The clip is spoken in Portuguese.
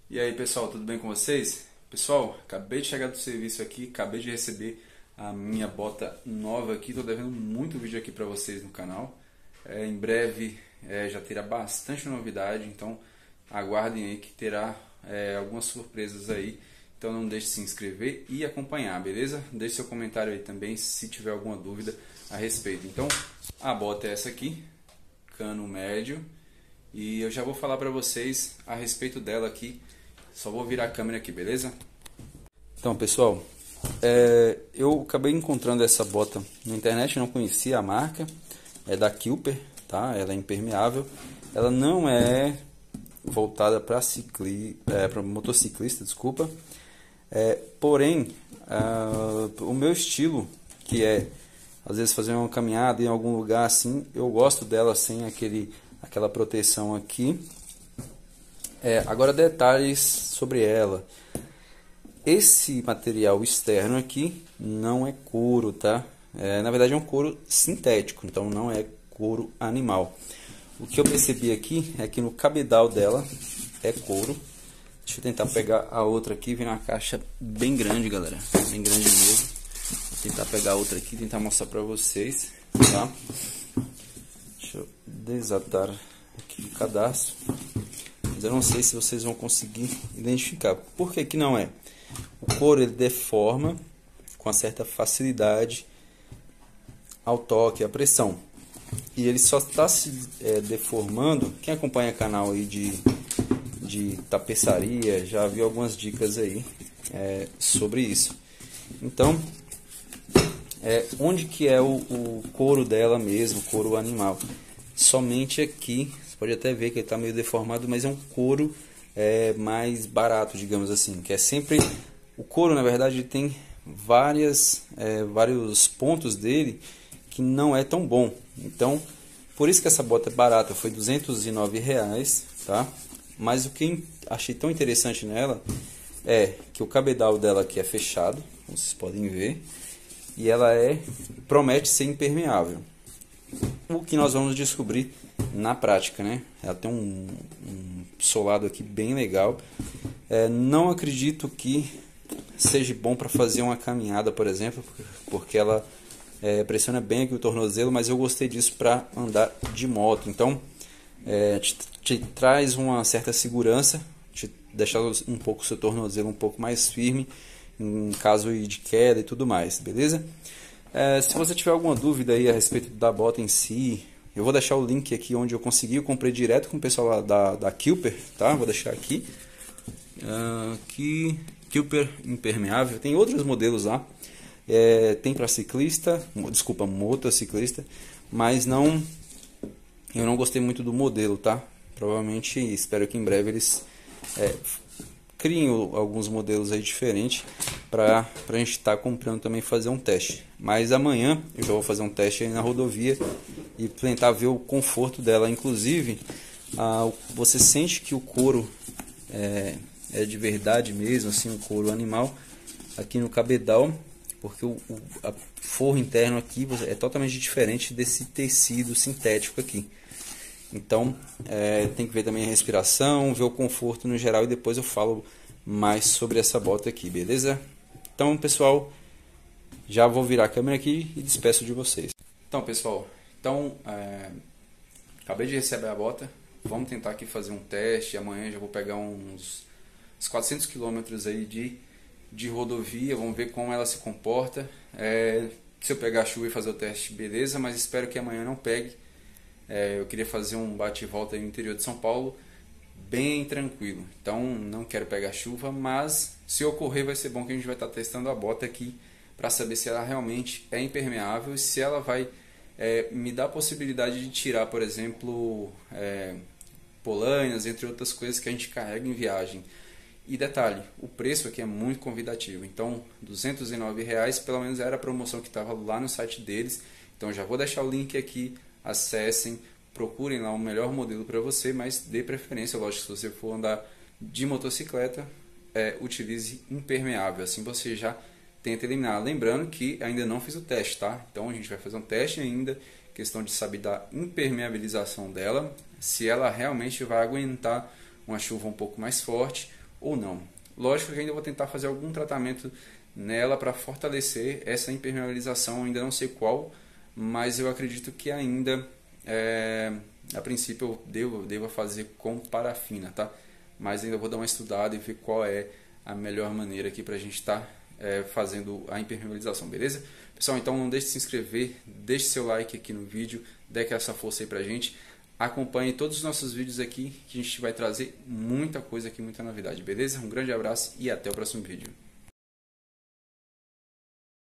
E aí pessoal, tudo bem com vocês? Pessoal, acabei de chegar do serviço aqui, acabei de receber a minha bota nova aqui, estou devendo muito vídeo aqui para vocês no canal. Em breve já terá bastante novidade, então aguardem aí que terá algumas surpresas aí. Então não deixe de se inscrever e acompanhar, beleza? Deixe seu comentário aí também se tiver alguma dúvida a respeito. Então a bota é essa aqui, cano médio, e eu já vou falar para vocês a respeito dela aqui. Só vou virar a câmera aqui, beleza? Então, pessoal, eu acabei encontrando essa bota na internet, não conhecia a marca. É da Cooper, tá? Ela é impermeável. Ela não é voltada para motociclista, desculpa. Porém, o meu estilo, que é às vezes fazer uma caminhada em algum lugar assim, eu gosto dela sem aquela proteção aqui. Agora detalhes sobre ela. Esse material externo aqui não é couro, tá? Na verdade é um couro sintético, então não é couro animal. O que eu percebi aqui é que no cabedal dela é couro. Deixa eu tentar pegar a outra aqui, vem uma caixa bem grande, galera, bem grande mesmo. Vou tentar pegar a outra aqui, tentar mostrar pra vocês, tá? Deixa eu desatar aqui o cadastro. Mas eu não sei se vocês vão conseguir identificar. Por que que não é? O couro ele deforma com uma certa facilidade ao toque, à pressão. E ele só está se deformando. Quem acompanha canal aí de tapeçaria já viu algumas dicas aí sobre isso. Então, onde que é o couro dela mesmo, o couro animal? Somente aqui. Pode até ver que ele está meio deformado, mas é um couro mais barato, digamos assim. Que é sempre o couro, na verdade, ele tem vários pontos dele que não é tão bom. Então, por isso que essa bota é barata. Foi R$209, tá? Mas o que achei tão interessante nela é que o cabedal dela aqui é fechado, como vocês podem ver, e ela promete ser impermeável. O que nós vamos descobrir na prática, né? Ela tem um solado aqui bem legal. Não acredito que seja bom para fazer uma caminhada, por exemplo, porque ela pressiona bem aqui o tornozelo, mas eu gostei disso para andar de moto. Então, te traz uma certa segurança, te deixar um pouco o seu tornozelo um pouco mais firme em caso de queda e tudo mais, beleza? Se você tiver alguma dúvida aí a respeito da bota em si, eu vou deixar o link aqui onde eu consegui. Eu comprei direto com o pessoal lá da Cooper, tá? Vou deixar aqui. Aqui, Cooper impermeável. Tem outros modelos lá. Tem para ciclista, desculpa, motociclista, mas eu não gostei muito do modelo, tá? Provavelmente, espero que em breve eles criem alguns modelos aí diferentes para a gente estar comprando também, fazer um teste. Mas amanhã eu já vou fazer um teste aí na rodovia e tentar ver o conforto dela. Inclusive, você sente que o couro é de verdade mesmo, assim, um couro animal aqui no cabedal, porque a forro interno aqui é totalmente diferente desse tecido sintético aqui. Então, tem que ver também a respiração, ver o conforto no geral, e depois eu falo mais sobre essa bota aqui, beleza? Então, pessoal, já vou virar a câmera aqui e despeço de vocês. Então, pessoal, acabei de receber a bota. Vamos tentar aqui fazer um teste. Amanhã já vou pegar uns 400 quilômetros aí de rodovia. Vamos ver como ela se comporta. Se eu pegar chuva e fazer o teste, beleza, mas espero que amanhã não pegue. Eu queria fazer um bate e volta aí no interior de São Paulo, bem tranquilo. Então não quero pegar chuva, mas se ocorrer vai ser bom, que a gente vai estar testando a bota aqui para saber se ela realmente é impermeável e se ela vai me dar a possibilidade de tirar, por exemplo, polainas, entre outras coisas que a gente carrega em viagem. E detalhe, o preço aqui é muito convidativo. Então R$209, pelo menos era a promoção que estava lá no site deles. Então já vou deixar o link aqui. Acessem, procurem lá o melhor modelo para você, mas dê preferência, lógico, se você for andar de motocicleta, utilize impermeável, assim você já tenta eliminar. Lembrando que ainda não fiz o teste, tá? Então a gente vai fazer um teste ainda, questão de saber da impermeabilização dela, se ela realmente vai aguentar uma chuva um pouco mais forte ou não. Lógico que ainda vou tentar fazer algum tratamento nela para fortalecer essa impermeabilização, ainda não sei qual, mas eu acredito que ainda, a princípio, eu devo fazer com parafina, tá? Mas ainda vou dar uma estudada e ver qual é a melhor maneira aqui para a gente estar fazendo a impermeabilização, beleza? Pessoal, então não deixe de se inscrever, deixe seu like aqui no vídeo, dê essa força aí pra gente. Acompanhe todos os nossos vídeos aqui, que a gente vai trazer muita coisa aqui, muita novidade, beleza? Um grande abraço e até o próximo vídeo.